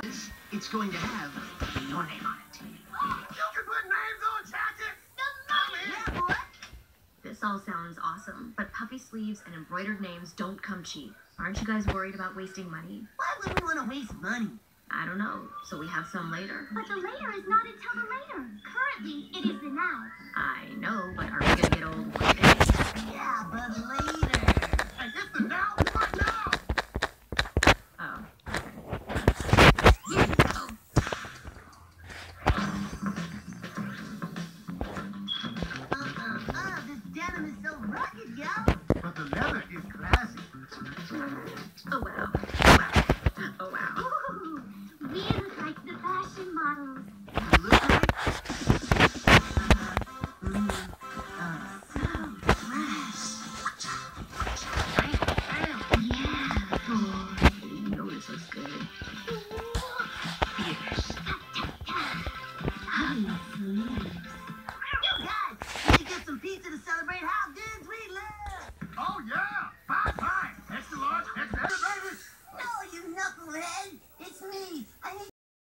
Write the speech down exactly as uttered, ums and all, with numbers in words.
It's going to have your name on it. You can put names on jackets! Yeah, boy. This all sounds awesome, but puffy sleeves and embroidered names don't come cheap. Aren't you guys worried about wasting money? Why would we want to waste money? I don't know, so we have some later. But the later is not until the later. Currently, it is the now. I know, but are we gonna get old one day? Yeah, but later. Hey, it's the now